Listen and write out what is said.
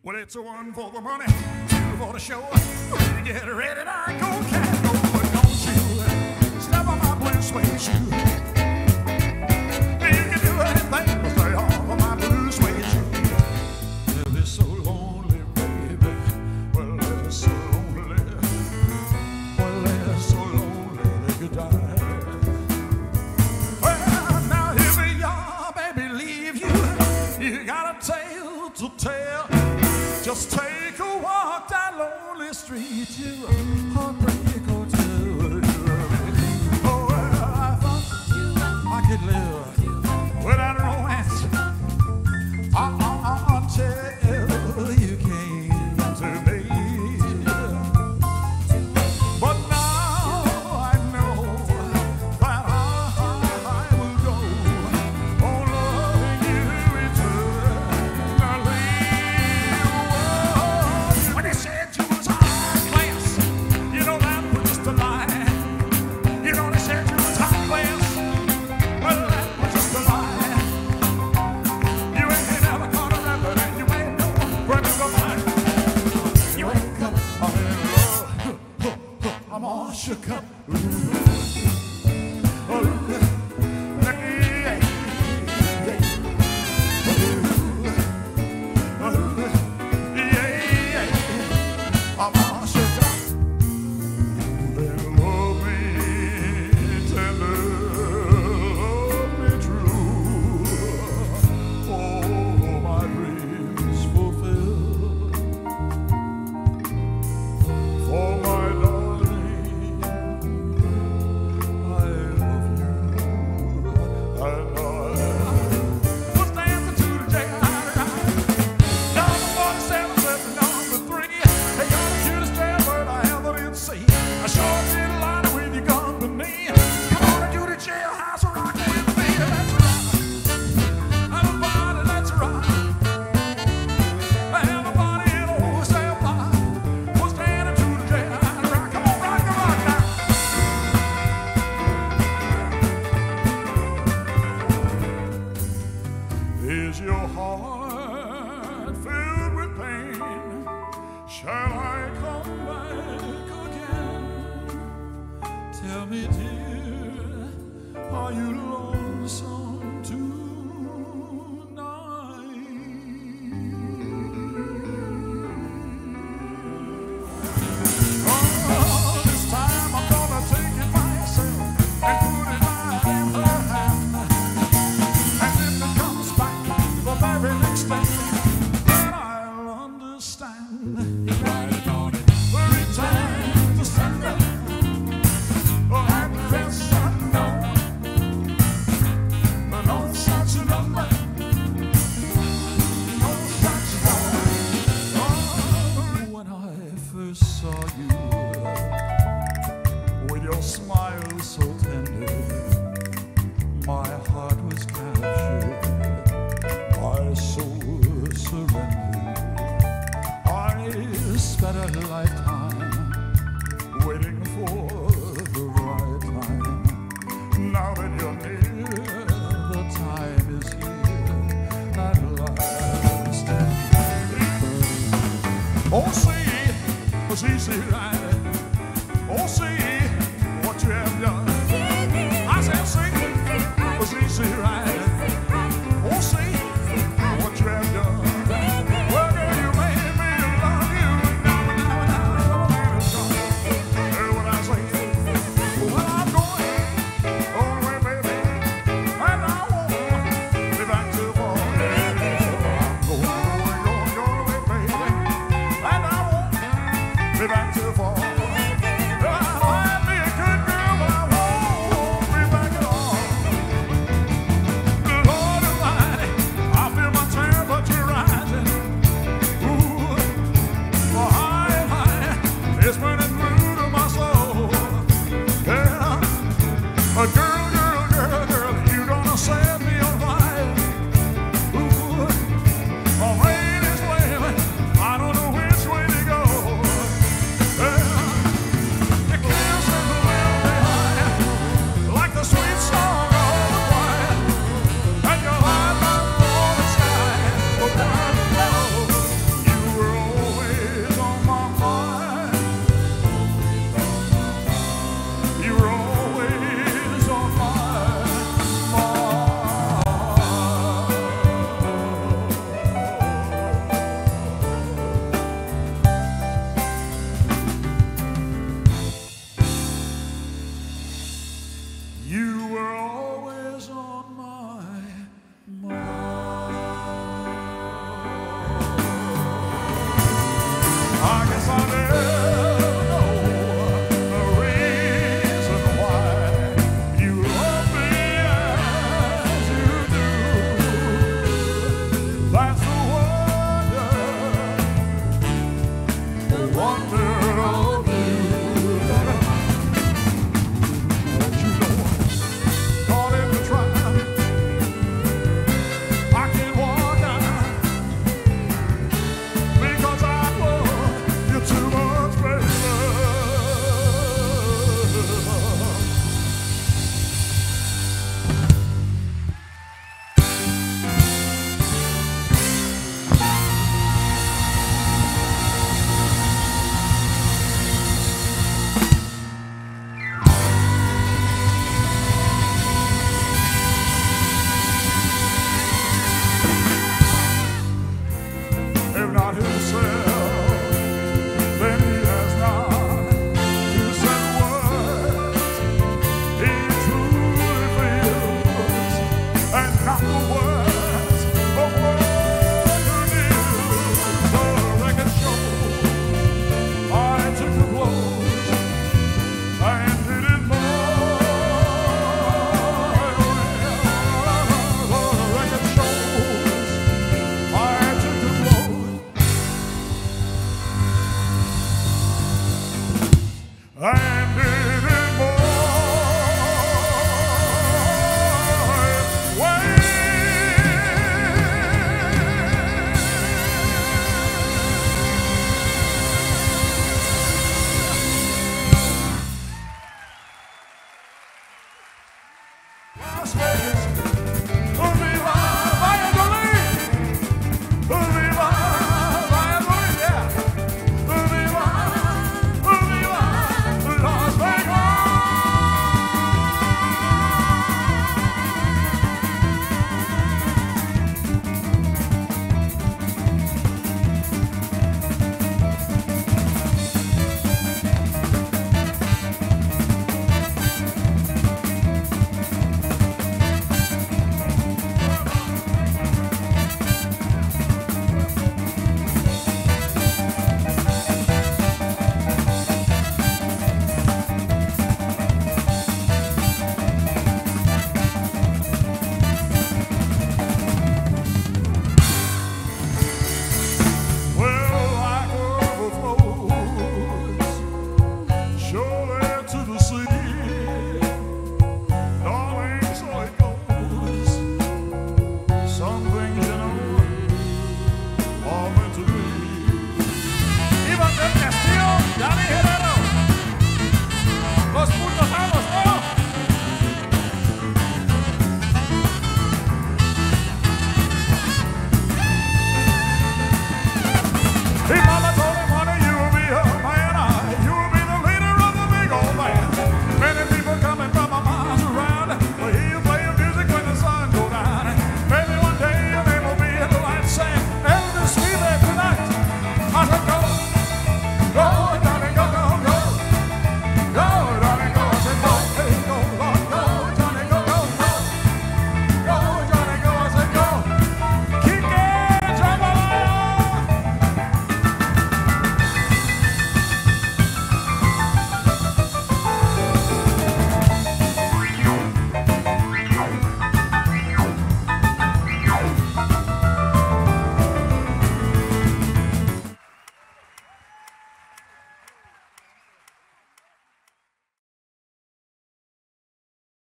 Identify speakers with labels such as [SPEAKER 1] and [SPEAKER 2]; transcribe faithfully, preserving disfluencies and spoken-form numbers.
[SPEAKER 1] Well, it's a one for the money, two for the show. When you get ready, I go, can't go, but don't you step on my blue suede shoe. You can do anything but stay off of my blue suede shoe. Well, it's so lonely, baby. Well, it's so lonely. Well, it's so lonely they could die. Well, now here we are, baby, leave you. You got a tale to tell. Just take a walk down lonely street to a heartbreak hotel. Oh, well, I thought I could live without romance until you came to me. But now I know that I will go on loving you eternally. When they said you was high class, you know that was just a lie. You know they said you was high class, well that was just a lie. You ain't never caught a rabbit and you ain't no friend of mine. You ain't got I'm in love, I'm all shook up. Is your heart filled with pain? Shall I come back again? Tell me, dear, are you lonesome tonight? Oh, this time I'm gonna take it myself and put it right in her hand. And if it comes back the very next day, then I'll understand. You're right on it. We're returned to sender. Oh, address unknown. But no such number. No such number. Oh, when I first saw you, with your smile so tender, my heart was captured, my soul surrendered. I spent a lifetime waiting for the right time. Now that you're near, the time is here at last. Oh, see, see, see, right. Oh, see what you have done. I said, see, see, see, right. Oh, see what you have done. Well, girl, you made me love you. Now, now, now, now, hear what I say. Well, I'm going all the way, baby, and I won't be back till morning. I'm going, going, going, going away, baby, and I won't. the world.